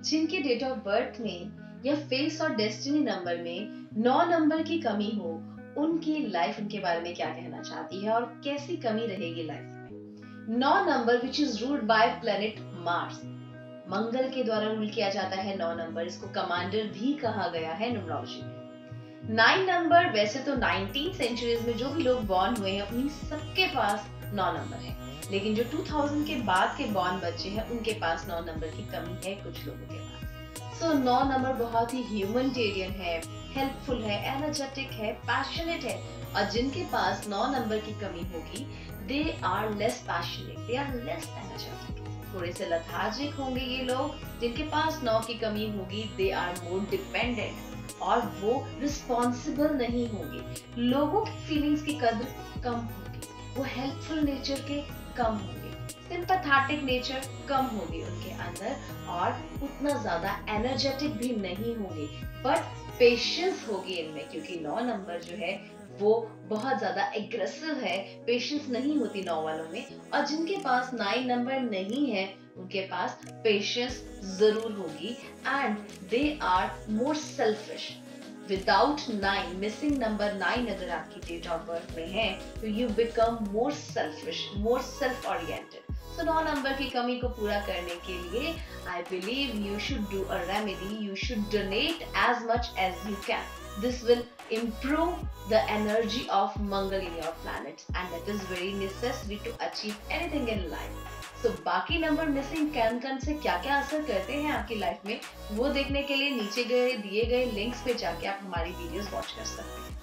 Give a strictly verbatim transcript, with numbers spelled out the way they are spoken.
जिनके date of birth में या फेस और डेस्टिनी नंबर में नौ नंबर की कमी हो, उनकी लाइफ उनके बारे में क्या कहना चाहती है और कैसी कमी रहेगी लाइफ में। नौ number which is ruled by planet Mars, Mangal के द्वारा रूल किया जाता है। नौ नंबर, इसको कमांडर भी कहा गया है न्यूमरोलॉजी में। नाइन नंबर, वैसे तो नाइनटीन सेंचुरीज में जो भी लोग बॉर्न हुए हैं उन्हीं सबके पास नौ नंबर है, लेकिन जो टू थाउज़ेंड के बाद के बॉर्न बच्चे हैं उनके पास नौ नंबर की कमी है कुछ लोगों के पास। सो so, नौ नंबर बहुत ही ह्यूमैनिटेरियन है, हेल्पफुल है, एनर्जेटिक है, पैशनेट है। और जिनके पास नौ नंबर की कमी होगी, they are less passionate, they are less energetic, थोड़े से लथार्जिक होंगे ये लोग। जिनके पास नौ की कमी होगी, दे आर मोर डिपेंडेंट और वो रिस्पॉन्सिबल नहीं होंगे। लोगों की फीलिंग्स की कद्र कम होगी, वो हेल्पफुल नेचर के कम होंगे, सिंपैथेटिक नेचर कम होगी उनके अंदर और उतना ज्यादा एनर्जेटिक भी नहीं होंगे। बट पेशेंस होगी इनमें, क्योंकि नौ नंबर जो है वो बहुत ज्यादा एग्रेसिव है, पेशेंस नहीं होती नौ वालों में। और जिनके पास नाइन नंबर नहीं है उनके पास पेशेंस जरूर होगी and they are more selfish. Without nine, missing number nine अगर आपकी डेट ऑफ बर्थ में है तो you become more selfish, more self oriented. So नौ नंबर की कमी को पूरा करने के लिए I believe you should do a remedy, you should donate as much as you can. This will improve the energy of Mangal in your planets and that is very necessary to achieve anything in life. So बाकी number missing कैन कैन से क्या क्या असर करते हैं आपकी लाइफ में, वो देखने के लिए नीचे गए दिए गए लिंक्स पे जाके आप हमारी वीडियोस वॉच कर सकते हैं।